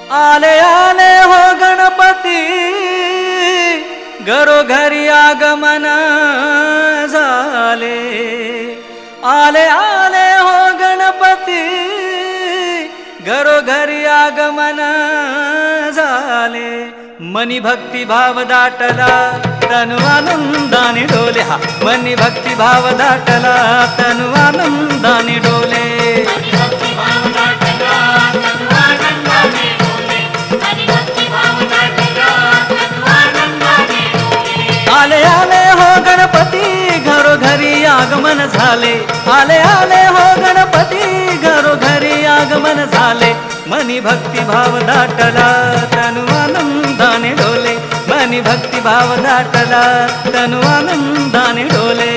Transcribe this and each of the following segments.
आले आले हो गणपती घरोघरी आगमन झाले। आले आले हो गणपती घरोघरी आगमन झाले। मनी भक्ती भाव दाटला तनु आनंदाने डोले। हा मनी भक्ती भाव दाटला तनु आनंदाने डोले। आले आले हो गणपती घरोघरी आगमन झाले। आले आले हो गणपती घरोघरी आगमन झाले। मनी भक्ती भाव दाटला तनु आनंदाने डोले। मनी भक्ती भाव दाटला तनु आनंदाने डोले।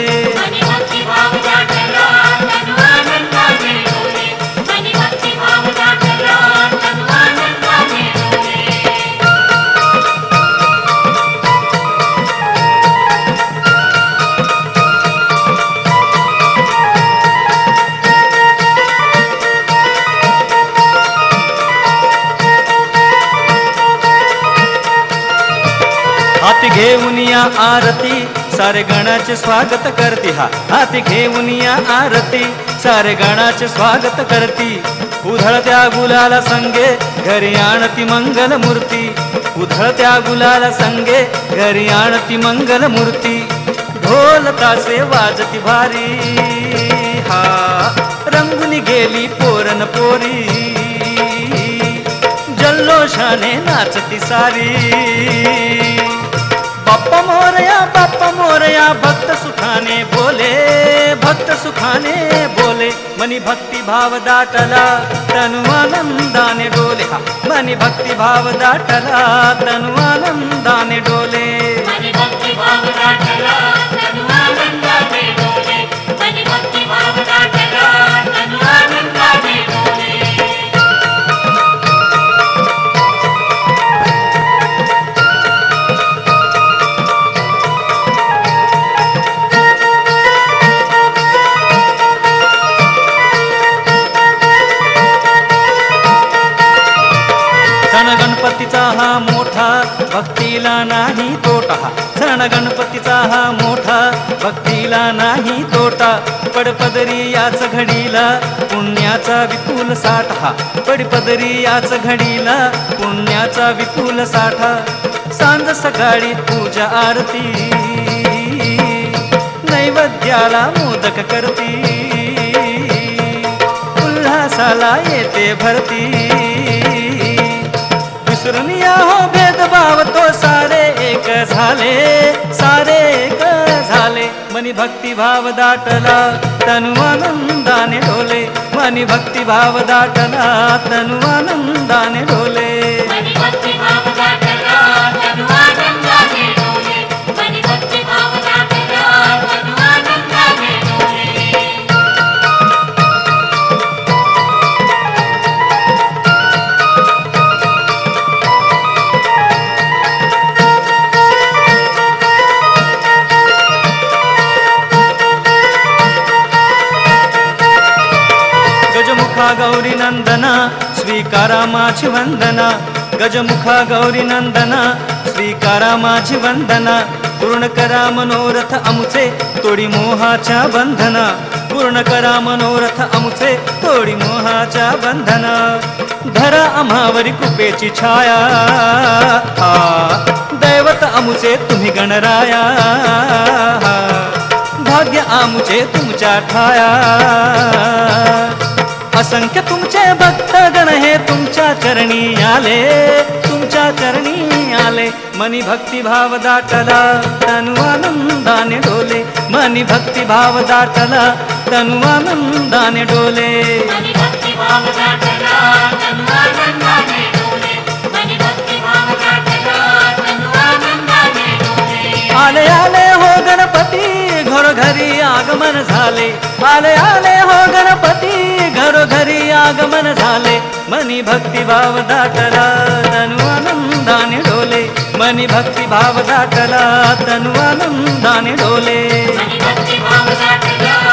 हाती घेऊन या आरती सारे गणाचे स्वागत करती। हा हाती घेऊन या आरती सारे गणाचे स्वागत करती। उधळत्या गुलाला संगे घरी आणती मंगल मूर्ती। उधळत्या गुलाला संगे घरी आणती मंगल मूर्ती। ढोल तासे वाजती भारी हा रंगुनी गेली पोरन पोरी। जल्लोषाने नाचती सारी। बाप्पा मोरया भक्त सुखाने बोले। भक्त सुखाने बोले। मनी भक्ती भाव दाटला तनु आनंदाने डोले। हा मनी भक्ती भाव दाटला तनु आनंदाने डोले। मनी भक्ती भाव दाटला तनु आनंदाने डोले। मनी भक्ती भाव दाटला तनु आनंदाने डोले। सण गणपतीचा हा मोठा भक्तीला नाही तोटा। सण गणपतीचा हा मोठा भक्तीला नाही तोटा। पडपदरी याच घडीला पुण्याचा विपुल साठा। पडपदरी याच घडीला पुण्याचा विपुल साठा। सांज सकाळी पूजा आरती नैवेद्याला मोदक करती। उल्हासाला येते भरती। विसरून या हो भेदभाव तो सारे एक झाले। सारे एक झाले। मनी भक्ती भाव दाटला तनु आनंदाने डोले। मनी भक्ती भाव दाटला तनु आनंदाने डोले। मनी भक्ती भाव दाटला तनु आनंदाने डोले। मनी भक्ती भाव दाटला तनु आनंदाने डोले। गजमुखा गौरी नंदना स्वीकारा माझी वंदना। गजमुखा गौरी नंदना स्वीकारा माझी वंदना। पूर्ण करा मनोरथ आमुचे तोडी मोहाच्या बंधना। पूर्ण करा मनोरथ आमुचे तोडी मोहाच्या बंधना। धरा आम्हावरी कृपेची छाया हा दैवत आमुचे तुम्ही गणराया। भाग्य आमुचे तुमच्या ठाया। असंख्य तुमचे भक्त गण हे तुमच्या चरणी आले। तुमच्या चरणी आले। मनी भक्ती भाव दाटला तनु आनंदाने डोले। मनी भक्ती भाव दाटला तनु आनंदाने डोले। मनी भक्ती भाव दाटला तनु आनंदाने डोले। मनी भक्ती भाव दाटला तनु आनंदाने डोले। आले आले हो गणपती घरोघरी आगमन झाले। आले आले हो गणपती घरोघरी आगमन झाले। मनी भक्ती भाव दाटला तनु आनंदाने डोले। मनी भक्ती भाव दाटला तनु आनंदाने डोले। मनी भक्ती भाव दाटला